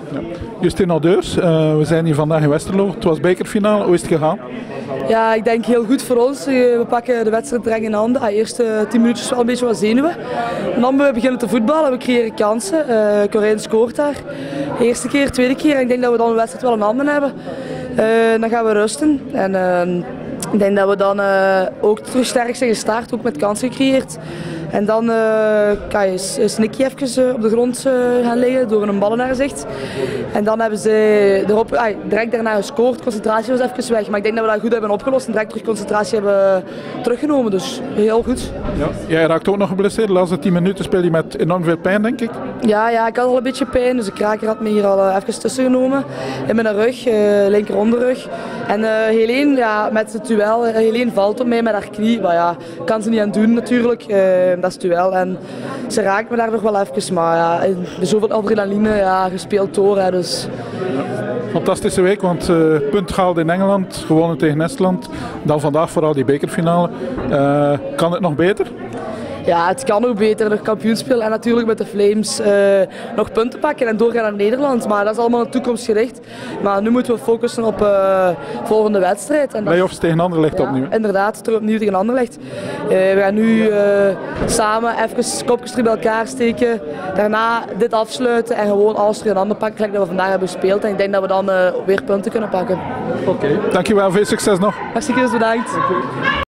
Ja. Justine Audeurs, we zijn hier vandaag in Westerlo. Het was bekerfinale, hoe is het gegaan? Ja, ik denk heel goed voor ons. We pakken de wedstrijd direct in handen. De eerste 10 minuutjes wel een beetje wat zenuwen. En dan we beginnen te voetballen, we creëren kansen. Corijn scoort daar. Eerste keer, tweede keer. En ik denk dat we dan de wedstrijd wel in handen hebben. Dan gaan we rusten. En ik denk dat we dan ook terug sterk zijn gestart, ook met kansen gecreëerd. En dan is Nicky even op de grond gaan liggen door een bal naar gezicht. En dan hebben ze direct daarna gescoord. Concentratie was even weg. Maar ik denk dat we dat goed hebben opgelost en direct terug concentratie hebben teruggenomen. Dus heel goed. Ja. Jij raakt ook nog geblesseerd. De laatste 10 minuten speel je met enorm veel pijn, denk ik. Ja, ik had al een beetje pijn. Dus de kraker had me hier al even tussen genomen. In mijn rug, linker onderrug. En Helene, ja, met het duel. Helene valt op mij met haar knie. Maar ja, kan ze niet aan doen natuurlijk. Dat is het duel. En ze raakt me daar nog wel even. Maar ja, zoveel adrenaline gespeeld door. Hè, dus. Fantastische week, want punt gehaald in Engeland, gewonnen tegen Estland. Dan vandaag vooral die bekerfinale. Kan het nog beter? Ja, het kan ook beter, nog kampioenspel en natuurlijk met de Flames nog punten pakken en doorgaan naar Nederland. Maar dat is allemaal een toekomstgericht. Maar nu moeten we focussen op de volgende wedstrijd. Playoffs tegen Anderlecht opnieuw. Inderdaad, terug opnieuw tegen Anderlecht. We gaan nu samen even kopjes terug bij elkaar steken. Daarna dit afsluiten en gewoon alles terug in handen pakken, gelijk dat we vandaag hebben gespeeld. En ik denk dat we dan weer punten kunnen pakken. Oké, dankjewel, veel succes nog. Hartstikke bedankt.